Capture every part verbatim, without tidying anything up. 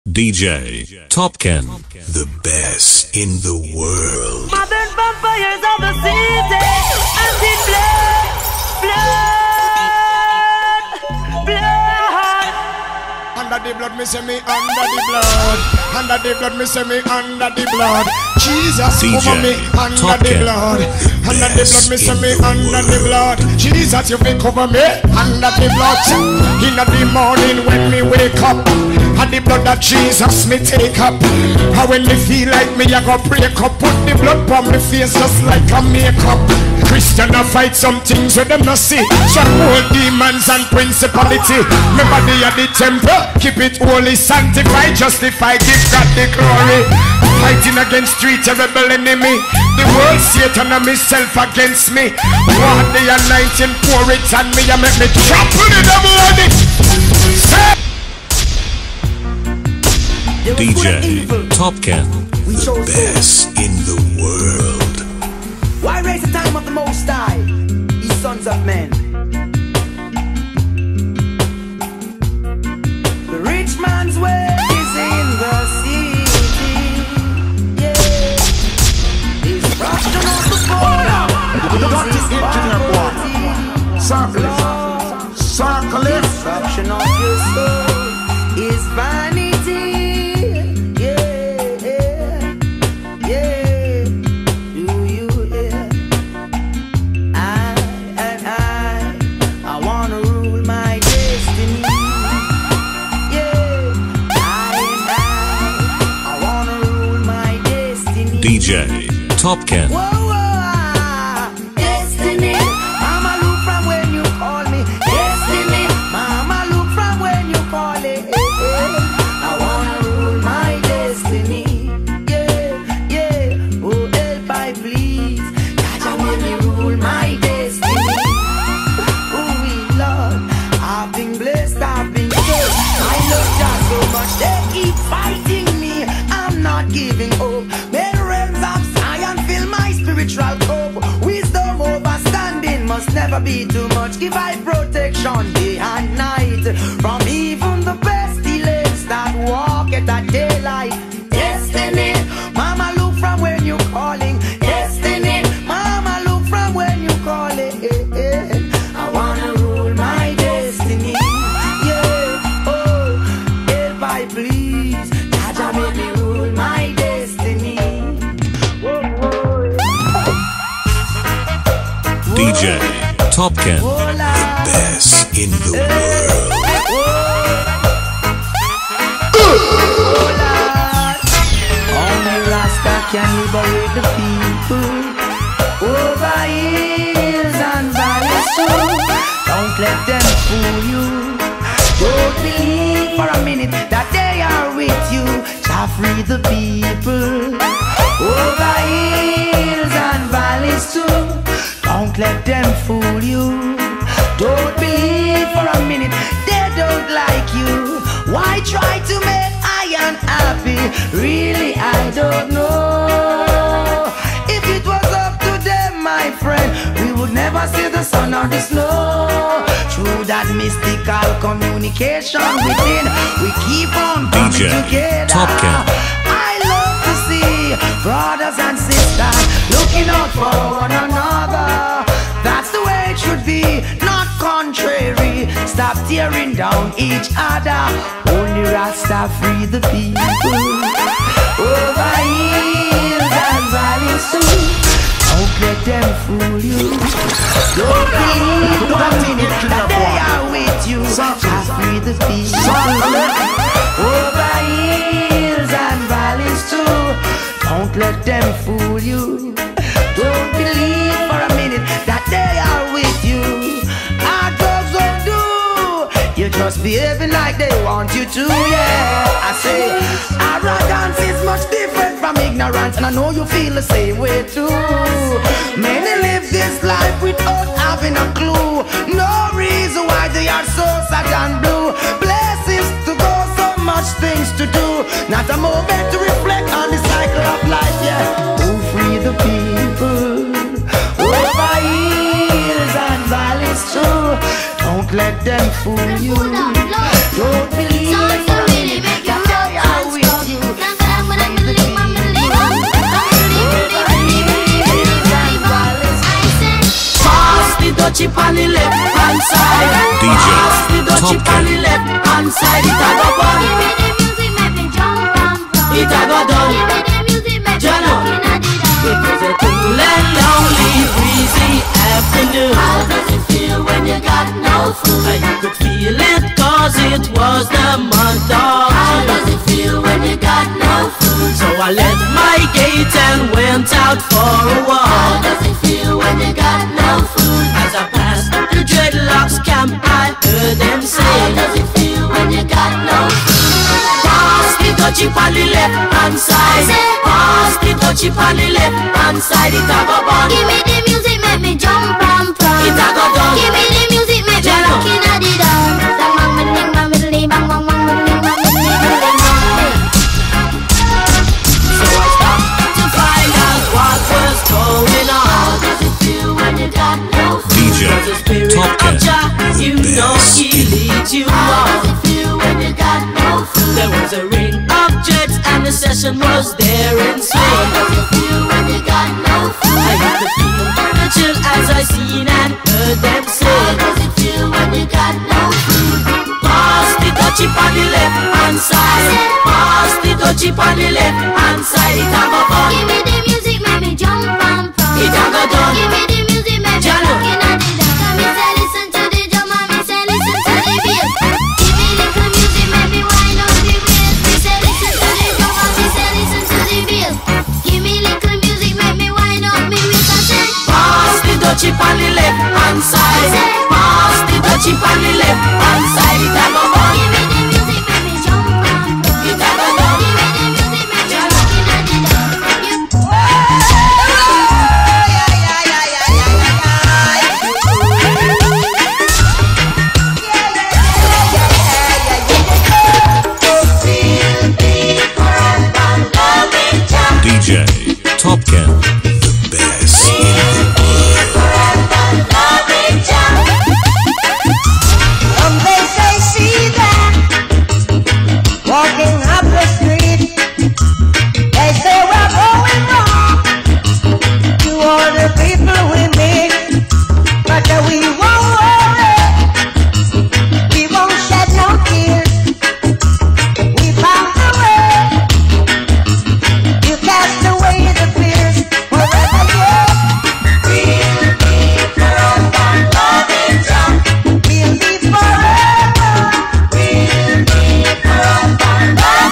D J Topken, the best in the world. Modern vampires of the city, anti blood, blood, blood. Under the blood, me say me under the blood. Under the blood, me say me under the blood. Jesus D J over me under Topken, the blood. Under the blood, me say me under the blood. Jesus, you fi cover me under the blood. In the morning when me wake up, and the blood of Jesus me take up. And when me feel like me, I go break up. Put the blood on me face just like a makeup. Christian a fight some things with them no see. Some old demons and principality. Me body at the temple, keep it holy, sanctified, justified, give God the glory. Fighting against three terrible enemy. The world, Satan and myself against me. One the anointing, pour it on me and make me trample the devil on it. Say D J Topken, the best in the world. Why raise the time of the Most High, ye sons of men? The rich man's way is in the city. Yeah, he's rushing off the border. Got this engineer boy. Circle it. Circle it. Destruction of your soul is vanity. D J Topken. Whoa, whoa, destiny. Mama, look from when you call me. Destiny. Mama, look from when you call it. I wanna rule my destiny. Yeah, yeah. Oh, help I please. Jaja, make me rule my destiny. Oh, Lord, I've been blessed, I've been blessed. I love Jah so much, they keep fighting me. I'm not giving up. Spiritual hope, wisdom overstanding must never be too much. Give I protection day and night from even the pestilence that walk at that daylight. Destiny, Mama, look from when you calling. Destiny, Mama, look from when you calling. I wanna rule my destiny. Yeah, oh, help I please. Jaja, make me rule my destiny. D J Topken, The best in the world. Only Rasta can liberate the people over hills and valleys too. Don't let them fool you. Don't believe for a minute that they are with you. Shall free the people over hills and valleys too. Don't let them fool you. Don't believe for a minute they don't like you. Why try to make I unhappy? Really, I don't know. If it was up to them, my friend, we would never see the sun or the snow. Through that mystical communication within, we keep on coming D J together. Topken. I love to see brothers and sisters looking out for one another. That's the way it should be, not contrary. Stop tearing down each other. Only Rasta free the people over hills and valleys too. Don't let them fool you. Don't believe for a minute that they are with you. Just free the people over hills and valleys too. Don't let them fool you. Don't believe for a minute that they are with you. Our drugs won't do. You're just behaving like they want you to, yeah. I say arrogance is much different from ignorance, and I know you feel the same way too. Many live this life without having a clue. No reason why they are so sad and blue. Blessings to go, so much things to do. Not a moment to reflect on the cycle of life, yeah. To free the people over hills and valleys too. Don't let them fool you. Don't believe for a minute that they are inside it a go burn. Give me the music, make me jump and run. It a go done. Give me the music, make me Jano. walk in the dark. It was a cool and lonely, breezy afternoon. How does it feel when you got no food? And you could feel it cause it was the month of How June. does it feel when you got no food? So I left my gate and went out for a How walk. does it feel when you got no food? As I passed the dreadlocks camp, I heard them How say, does it feel when you got no food? pass the touchy on the left hand side. Pass the touchy on the left hand side. It a go burn. Give me the music, make me jump and prance. It a go done. Give me the music, make me Jano. walk in the dark. Bang bang bang ding bang diddly bang bang bang diddly bang diddly diddly bang. So I stopped to find out what was going How on. does it feel when you got no food? D J The spirit Top of Ken. Jah, you know he leads you How does on. it feel when you got no food? There was a ring of jets and the session was there in How swing. does it feel when you got no I food? could feel the chill as I seen and heard them How say, does it feel when you got no food? pass the touchy on the left hand side. Pass the touchy on the left hand side. It a go burn. Give me the music, make me jump and prance. It a go done. Give me the music, make me Jano. walk in the dark. Me say listen to the drum and me say listen to the bass. Give me little music, make me wind up the waist. Me say listen to the drum and me say listen to the bass. Give me little music, make me wind up me waist. I say Pass the touchy on the left hand side. Pass the touchy on the left hand side. It a go burn. give me the music, make me jump and prance. It a go done. Give me the music, make me walk in the dark. You D J Top Ken. The best in the Some they say see that walking up the street. They say we're going wrong to all the people we meet, but we won't worry, we won't shed no tears. We found a way to cast away the fears wherever you're. We'll be forever loving Jah. We'll be forever. We'll be forever loving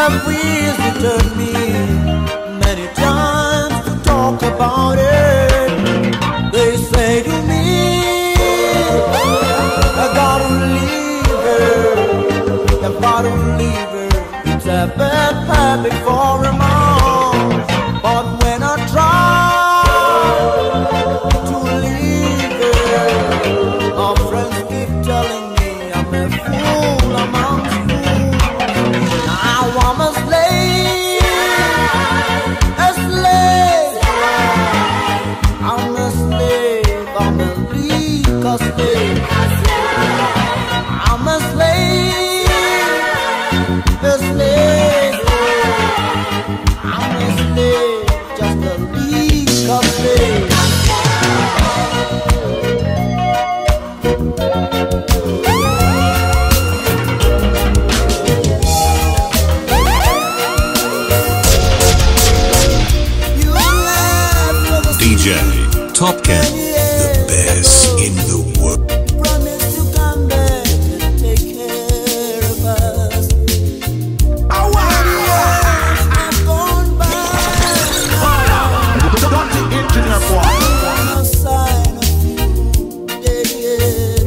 have visited me many times to talk about it. They say to me, I gotta leave her, I gotta leave her. It's a bad habit for a man, but when I try to leave her, my friends keep telling me I'm a fool, I'm a fool. Now I'm a slave, a slave. I'm a slave, I'm a weak slave. I'm a slave, a slave. I'm a slave, just a weak slave. D J Top Ken, The best in the world. Promise to come back and take care of us. I've gone by. No sign of you, dead.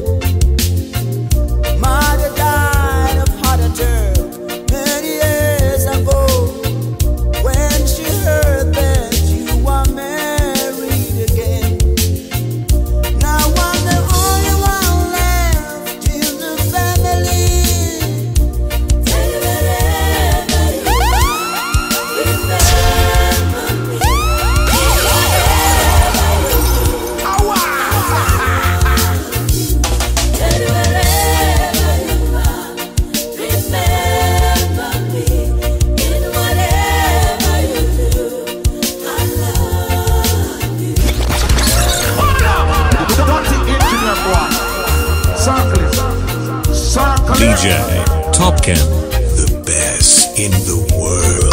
Mother died of heart attack many years ago. When she heard that you were married again, now I'm the only one left in the family. Tell me wherever you are, remember me. Tell me wherever you are, remember me. In whatever you do, I love you. D J Top Ken, The best in the world.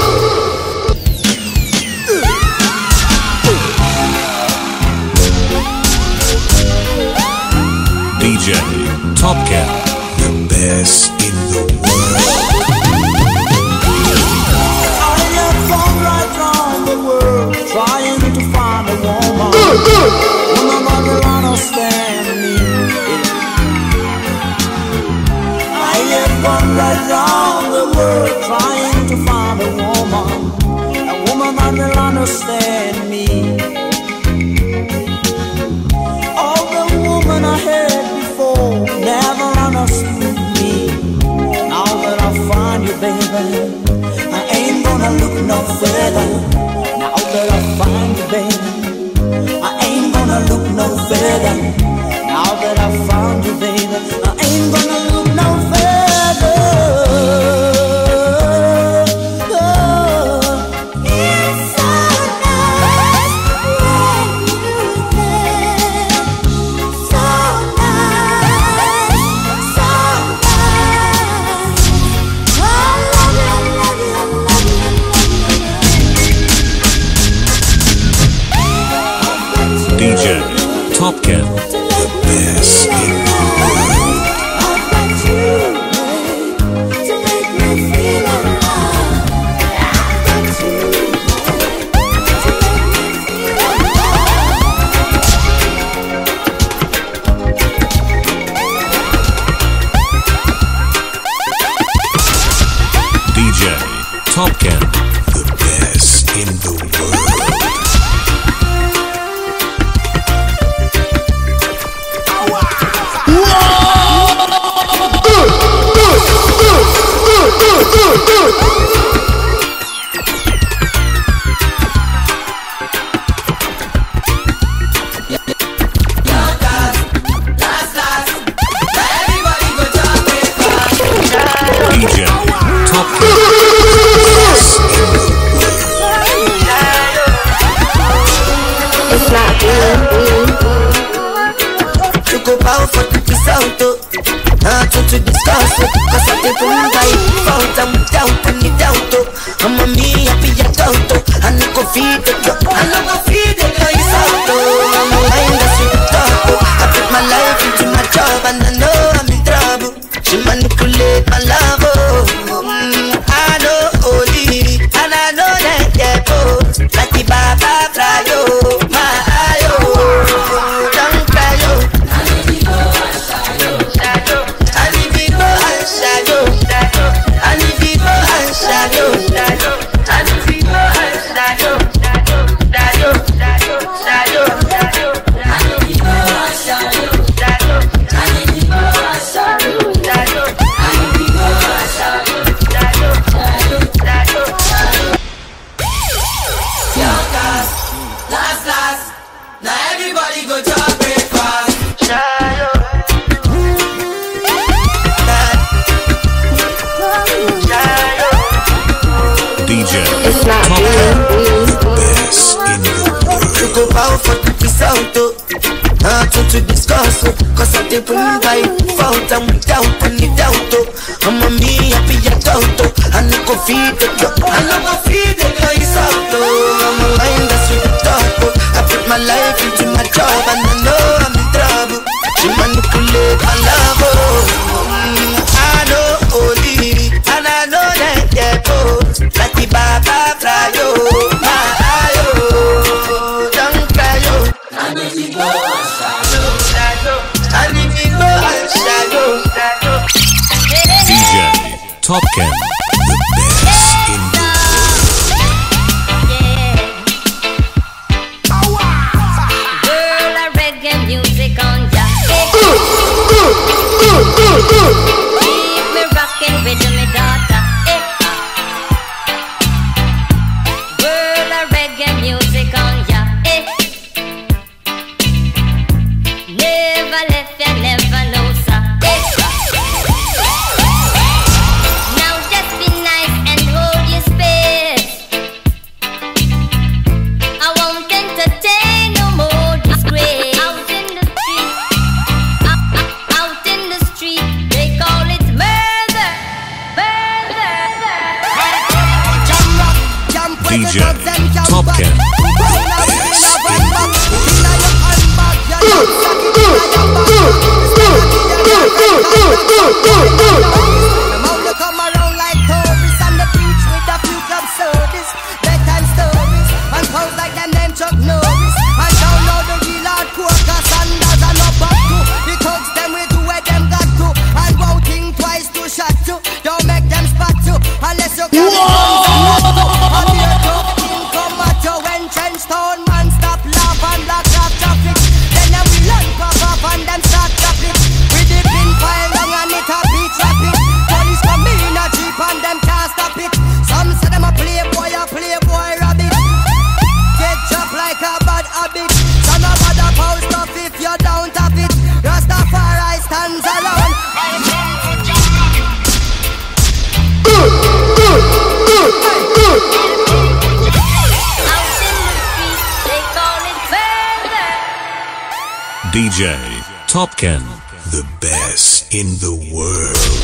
D J Top Ken, The best in the world. I have gone right round the world trying to find a woman, woman that will understand me. I have gone right round the world trying to find a woman, a woman that will understand me. All the woman I had before never understood me. Now that I find you, baby, I ain't gonna look no further. Now that I find you, baby, I ain't gonna look no further. Now that I found you, baby, I ain't gonna look no further. Oh. It's so nice when you're there. So nice, so nice. I love you, I love you, I love you, I love you. D J Top Ken, The best in the world. I've got you, babe, to make me feel alive. I've got you, babe, to make me feel D J Top Ken, The best in the world. D J Top Ken, It's not to go power for the Pisauto. Not to to discuss it, cause I did the right. Found them down and it out. I'm a me happy at auto. I no go feed the dog, I no go feed the dog. It's auto. I'm a mind that's with the top. I put my life into my job and I know I'm in trouble. She manipulate my love. Oh, mm, I know. go bow for the Pisanto. Not to to discuss, cause of the boom by found and without any doubt. I'm a me happy a doubt. I no go feed the dog, I no go feed the guys out. I'm a mind that's with the dog. I put my life into my job and I know I'm in trouble. She manipulate my love. I know only, and I know that yeah, oh, like the Baba fly, oh, my oh, don't cry, oh. I know the go and shadow, shadow. I know the go and shadow, shadow. D J Top Ken, The best in the Girl, a reggae music on ya. Keep me rocking with me daughter. Girl, a reggae music on ya. Never left ya, never know sir. Now just be nice and hold your space. I won't entertain no more disgrace. Out in the street, out, out, out in the street, they call it murder, murder. D J Top Ken. The more you come around like tourists and the preach with a few club service, bedtime stories, and pose like them name Chuck Norris. And don't know the real hardcore cause Sanders are not back to. The thugs them we do where them got to. And won't think twice to shot to. Don't make them spot to. Unless you carry guns and not to. I'm here to come at you when Trenchtown man stop laugh and block off traffic. Then them we learn pop off and them start traffic. With the pin file long and it a beat rapid. Police come in a jeep and them can't stop it. Some say them a playboy, a playboy rabbit. Get chopped like a bad habit. Some a bother post stuff if you don't have it. Rastafari stands alone. They call it murder. D J Top Ken. The best in the world.